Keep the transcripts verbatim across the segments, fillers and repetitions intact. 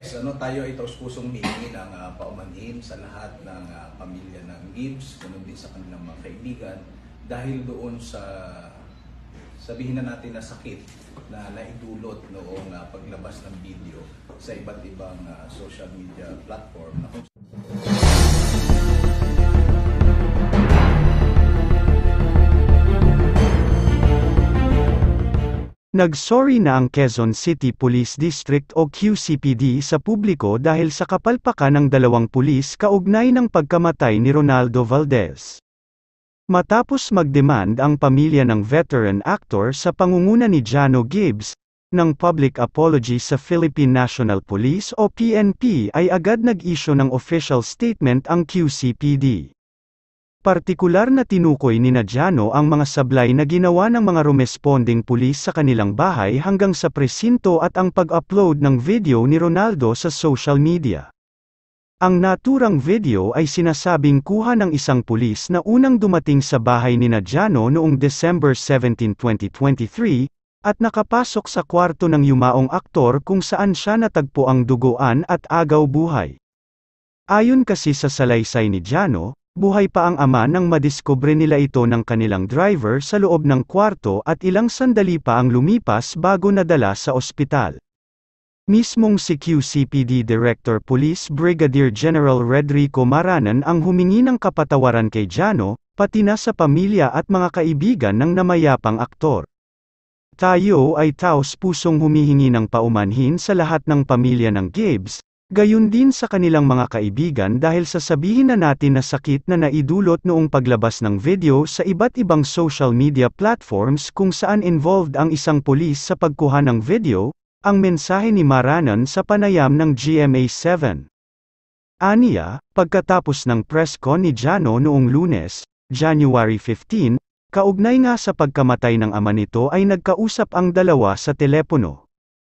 Ano, tayo ay taus-pusong hihingi ng uh, paumanhin sa lahat ng uh, pamilya ng Gibbs, ganun din sa kanilang mga kaibigan, dahil doon sa, sabihin na natin na sakit na naidulot noong uh, paglabas ng video sa iba't ibang uh, social media platform. Na kung Nagsorry na ang Quezon City Police District o Q C P D sa publiko dahil sa kapalpakan ng dalawang pulis kaugnay ng pagkamatay ni Ronaldo Valdez. Matapos magdemand ang pamilya ng veteran actor sa pangunguna ni Jano Gibbs, ng public apology sa Philippine National Police o P N P ay agad nag-issue ng official statement ang Q C P D. Partikular na tinukoy ni Jano ang mga sablay na ginawa ng mga rumesponding pulis sa kanilang bahay hanggang sa presinto at ang pag-upload ng video ni Ronaldo sa social media. Ang naturang video ay sinasabing kuha ng isang pulis na unang dumating sa bahay ni Jano noong December seventeenth, twenty twenty-three, at nakapasok sa kwarto ng yumaong aktor kung saan siya natagpo ang duguan at agaw buhay. Ayon kasi sa salaysay ni Jano, buhay pa ang ama nang madiskubre nila ito ng kanilang driver sa loob ng kwarto at ilang sandali pa ang lumipas bago nadala sa ospital. Mismong si Q C P D Director Police Brigadier General Redrico Maranan ang humingi ng kapatawaran kay Jano, pati na sa pamilya at mga kaibigan ng namayapang aktor. Tayo ay taos-pusong humihingi ng paumanhin sa lahat ng pamilya ng Gibbs, gayon din sa kanilang mga kaibigan dahil sasabihin na natin na sakit na naidulot noong paglabas ng video sa iba't ibang social media platforms kung saan involved ang isang pulis sa pagkuha ng video, ang mensahe ni Maranan sa panayam ng G M A seven. Aniya, pagkatapos ng press con ni Jano noong Lunes, January fifteenth, kaugnay nga sa pagkamatay ng ama nito ay nagkausap ang dalawa sa telepono.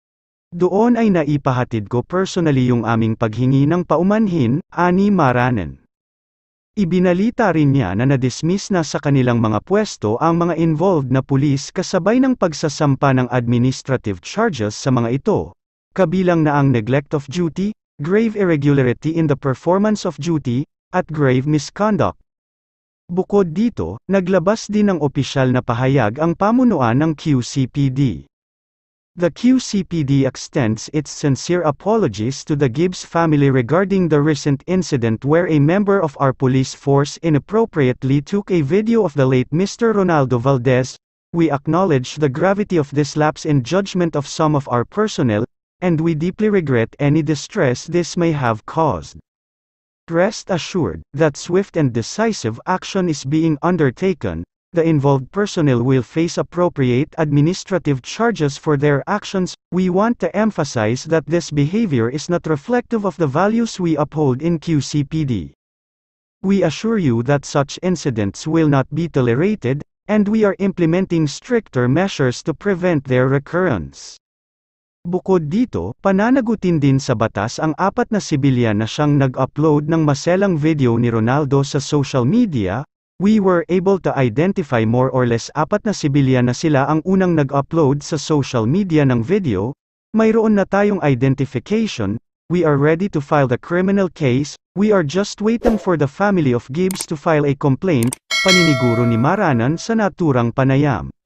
Doon ay naipahatid ko personally yung aming paghingi ng paumanhin, ani Maranan. Ibinalita rin niya na na-dismiss na sa kanilang mga pwesto ang mga involved na pulis kasabay ng pagsasampa ng administrative charges sa mga ito, kabilang na ang neglect of duty, grave irregularity in the performance of duty, at grave misconduct. Bukod dito, naglabas din ng opisyal na pahayag ang pamunuan ng Q C P D. The Q C P D extends its sincere apologies to the Gibbs family regarding the recent incident where a member of our police force inappropriately took a video of the late Mister Ronaldo Valdez. We acknowledge the gravity of this lapse in judgment of some of our personnel, and we deeply regret any distress this may have caused. Rest assured that swift and decisive action is being undertaken. The involved personnel will face appropriate administrative charges for their actions. We want to emphasize that this behavior is not reflective of the values we uphold in Q C P D. We assure you that such incidents will not be tolerated, and we are implementing stricter measures to prevent their recurrence. Bukod dito, pananagutin din sa batas ang apat na sibilyan na siyang nag-upload ng maselang video ni Ronaldo sa social media. We were able to identify more or less apat na sibilyan na sila ang unang nag-upload sa social media ng video. Mayroon na tayong identification. We are ready to file the criminal case. We are just waiting for the family of Gibbs to file a complaint, paniniguro ni Maranan sa naturang panayam.